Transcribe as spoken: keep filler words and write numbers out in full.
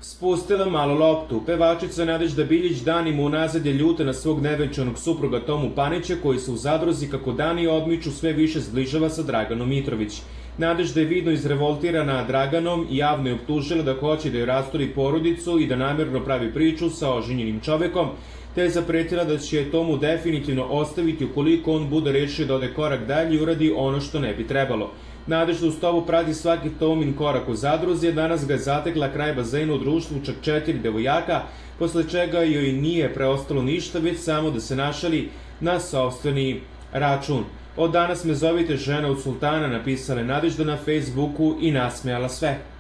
Spustila malo loptu. Pevačica Nadežda Biljić danima unazad je ljuta na svog nevenčanog supruga Tomu Panića, koji se u zadruzi kako dani odmiču sve više zbližava sa Draganom Mitrović. Nadežda je vidno izrevoltirana Draganom i javno je optužila da hoće da joj rasturi porodicu i da namjerno pravi priču sa oženjenim čovekom, te je zapretila da će Tomu definitivno ostaviti ukoliko on bude rešio da ode korak dalje i uradi ono što ne bi trebalo. Nadežda uz to prati svaki Tomin korak u zadruzi, a danas ga je zatekla kraj bazena u društvu čak četiri devojaka, posle čega joj nije preostalo ništa, već samo da se našali na sopstveni račun. Od danas me zovite žena od sultana, napisala je Nadežda na Facebooku i nasmejala sve.